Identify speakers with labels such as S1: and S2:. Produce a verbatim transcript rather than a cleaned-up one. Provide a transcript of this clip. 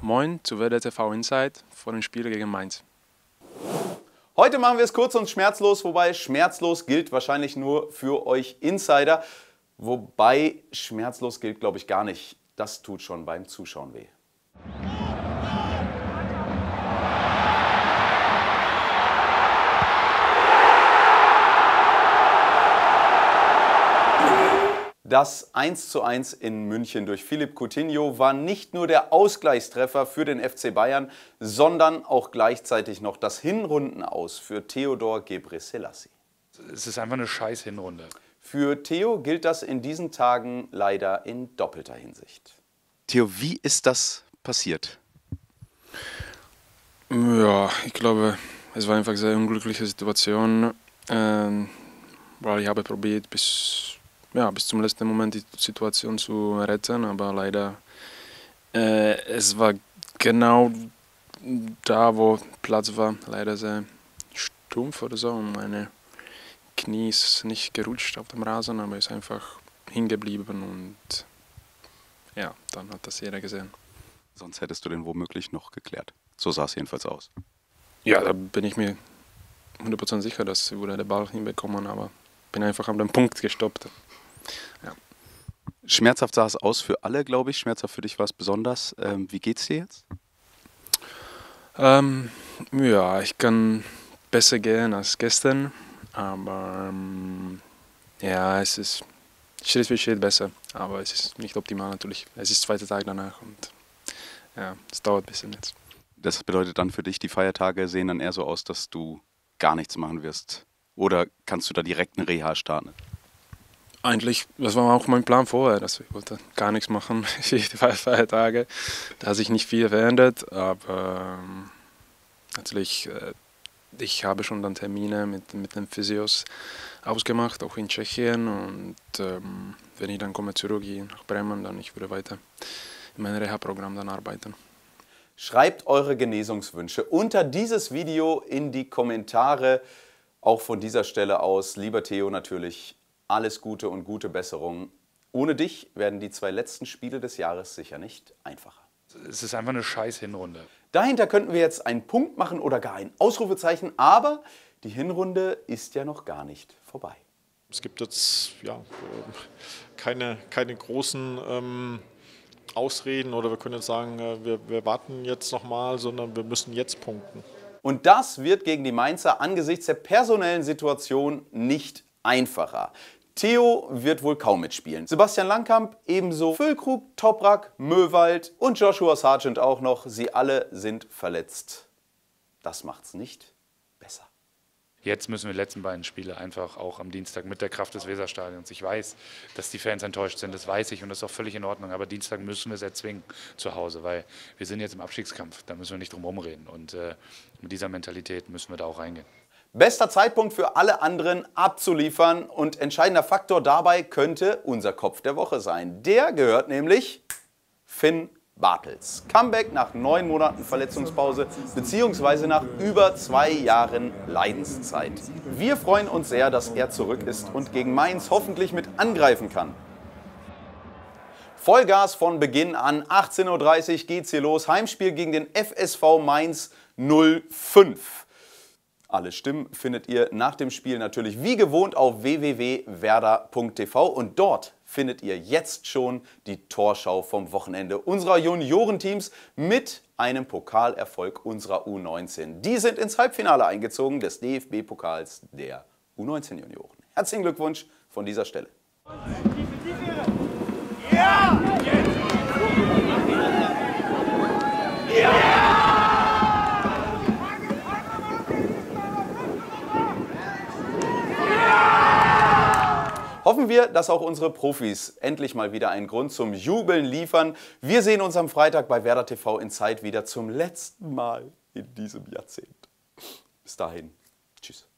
S1: moin zu W D R T V Inside vor dem Spiel gegen Mainz.
S2: Heute machen wir es kurz und schmerzlos, wobei schmerzlos gilt wahrscheinlich nur für euch Insider. Wobei schmerzlos gilt, glaube ich, gar nicht. Das tut schon beim Zuschauen weh. Das eins zu eins in München durch Philippe Coutinho war nicht nur der Ausgleichstreffer für den F C Bayern, sondern auch gleichzeitig noch das Hinrundenaus für Theodor Ghebreselassie.
S3: Es ist einfach eine scheiß Hinrunde.
S2: Für Theo gilt das in diesen Tagen leider in doppelter Hinsicht.
S4: Theo, wie ist das passiert?
S1: Ja, ich glaube, es war einfach eine sehr unglückliche Situation, ähm, weil ich habe probiert, bis, ja, bis zum letzten Moment die Situation zu retten, aber leider äh, es war genau da, wo Platz war, leider sehr stumpf oder so. Und meine Knie ist nicht gerutscht auf dem Rasen, aber ist einfach hingeblieben und ja, dann hat das jeder gesehen.
S4: Sonst hättest du den womöglich noch geklärt. So sah es jedenfalls aus.
S1: Ja, da bin ich mir hundert Prozent sicher, dass wir den Ball hinbekommen, aber bin einfach an dem Punkt gestoppt. Ja.
S4: Schmerzhaft sah es aus für alle, glaube ich. Schmerzhaft für dich war es besonders. Ähm, wie geht's dir jetzt?
S1: Ähm, ja, ich kann besser gehen als gestern, aber ähm, ja, es ist Schritt für Schritt besser, aber es ist nicht optimal natürlich. Es ist der zweite Tag danach und ja, es dauert ein bisschen jetzt.
S4: Das bedeutet dann für dich, die Feiertage sehen dann eher so aus, dass du gar nichts machen wirst. Oder kannst du da direkt eine Reha starten?
S1: Eigentlich, das war auch mein Plan vorher, dass ich wollte gar nichts machen für die Feiertage. Da hat sich nicht viel verändert, aber ähm, natürlich, äh, ich habe schon dann Termine mit, mit den Physios ausgemacht, auch in Tschechien. Und ähm, wenn ich dann komme zurück hier nach Bremen, dann ich würde weiter in meinem Reha-Programm dann arbeiten.
S2: Schreibt eure Genesungswünsche unter dieses Video in die Kommentare. Auch von dieser Stelle aus, lieber Theo, natürlich alles Gute und gute Besserung. Ohne dich werden die zwei letzten Spiele des Jahres sicher nicht einfacher.
S3: Es ist einfach eine scheiß Hinrunde.
S2: Dahinter könnten wir jetzt einen Punkt machen oder gar ein Ausrufezeichen, aber die Hinrunde ist ja noch gar nicht vorbei.
S5: Es gibt jetzt ja, keine, keine großen ähm, Ausreden oder wir können jetzt sagen, wir, wir warten jetzt nochmal, sondern wir müssen jetzt punkten.
S2: Und das wird gegen die Mainzer angesichts der personellen Situation nicht einfacher. Theo wird wohl kaum mitspielen. Sebastian Langkamp ebenso, Füllkrug, Toprak, Möwald und Joshua Sargent auch noch. Sie alle sind verletzt. Das macht's nicht besser.
S3: Jetzt müssen wir die letzten beiden Spiele einfach auch am Dienstag mit der Kraft des Weserstadions. Ich weiß, dass die Fans enttäuscht sind, das weiß ich und das ist auch völlig in Ordnung. Aber Dienstag müssen wir es erzwingen zu Hause, weil wir sind jetzt im Abstiegskampf. Da müssen wir nicht drum herum reden. Und äh, mit dieser Mentalität müssen wir da auch reingehen.
S2: Bester Zeitpunkt für alle anderen abzuliefern und entscheidender Faktor dabei könnte unser Kopf der Woche sein. Der gehört nämlich Finn Bartels. Comeback nach neun Monaten Verletzungspause bzw. nach über zwei Jahren Leidenszeit. Wir freuen uns sehr, dass er zurück ist und gegen Mainz hoffentlich mit angreifen kann. Vollgas von Beginn an, achtzehn Uhr dreißig geht's hier los. Heimspiel gegen den F S V Mainz null fünf. Alle Stimmen findet ihr nach dem Spiel natürlich wie gewohnt auf w w w punkt werder punkt t v und dort findet ihr jetzt schon die Torschau vom Wochenende unserer Juniorenteams mit einem Pokalerfolg unserer U neunzehn. Die sind ins Halbfinale eingezogen des D F B-Pokals der U neunzehn Junioren. Herzlichen Glückwunsch von dieser Stelle. Ja! Ja! Hoffen wir, dass auch unsere Profis endlich mal wieder einen Grund zum Jubeln liefern. Wir sehen uns am Freitag bei Werder T V Inside wieder zum letzten Mal in diesem Jahrzehnt. Bis dahin, tschüss.